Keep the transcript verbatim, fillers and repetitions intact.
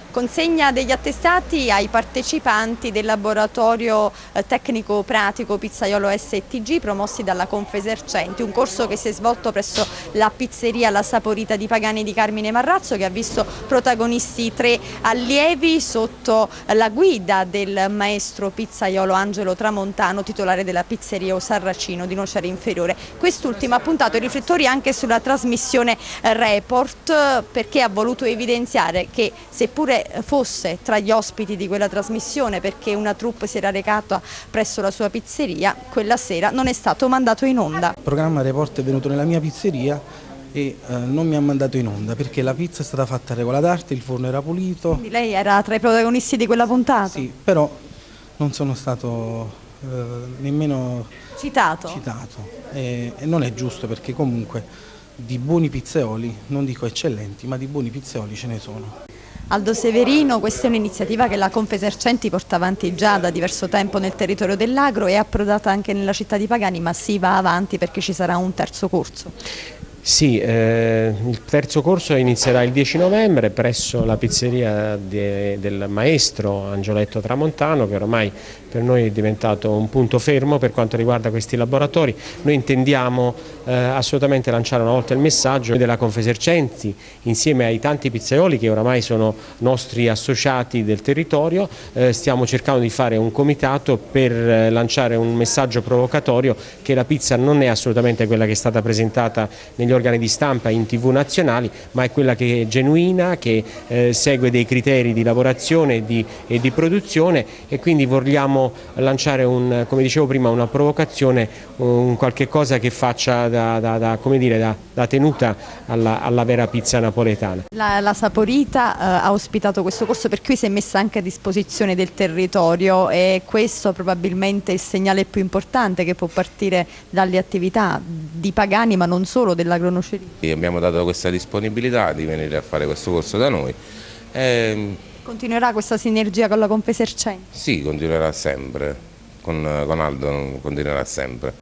Consegna degli attestati ai partecipanti del laboratorio eh, tecnico-pratico pizzaiolo S T G promossi dalla Confesercenti, un corso che si è svolto presso la pizzeria La Saporita di Pagani di Carmine Marrazzo, che ha visto protagonisti tre allievi sotto la guida del maestro pizzaiolo Angelo Tramontano, titolare della pizzeria O Sarracino di Nocera Inferiore. Quest'ultimo ha puntato i riflettori anche sulla trasmissione Report, perché ha voluto evidenziare che, seppure fosse tra gli ospiti di quella trasmissione perché una troupe si era recata presso la sua pizzeria, quella sera non è stato mandato in onda. Il programma Report è venuto nella mia pizzeria e eh, non mi ha mandato in onda perché la pizza è stata fatta a regola d'arte, il forno era pulito. Quindi lei era tra i protagonisti di quella puntata? Sì, però non sono stato eh, nemmeno citato, citato. E, e non è giusto, perché comunque di buoni pizzaioli, non dico eccellenti, ma di buoni pizzaioli ce ne sono. Aldo Severino, questa è un'iniziativa che la Confesercenti porta avanti già da diverso tempo nel territorio dell'Agro e è approdata anche nella città di Pagani, ma si va avanti perché ci sarà un terzo corso. Sì, eh, il terzo corso inizierà il dieci novembre presso la pizzeria de, del maestro Angioletto Tramontano, che ormai per noi è diventato un punto fermo per quanto riguarda questi laboratori. Noi intendiamo eh, assolutamente lanciare una volta il messaggio della Confesercenti, insieme ai tanti pizzaioli che oramai sono nostri associati del territorio, eh, stiamo cercando di fare un comitato per eh, lanciare un messaggio provocatorio che la pizza non è assolutamente quella che è stata presentata negli organi di stampa in tv nazionali, ma è quella che è genuina, che eh, segue dei criteri di lavorazione e di, e di produzione, e quindi vogliamo lanciare, un, come dicevo prima, una provocazione, un qualche cosa che faccia da, da, da, come dire, da, da tenuta alla, alla vera pizza napoletana. La, la Saporita eh, ha ospitato questo corso, per cui si è messa anche a disposizione del territorio, e questo probabilmente è il segnale più importante che può partire dalle attività di Pagani, ma non solo, dell'agronoceria. Abbiamo dato questa disponibilità di venire a fare questo corso da noi. E... Continuerà questa sinergia con la Confesercenti? Sì, continuerà sempre, con, con Aldo continuerà sempre.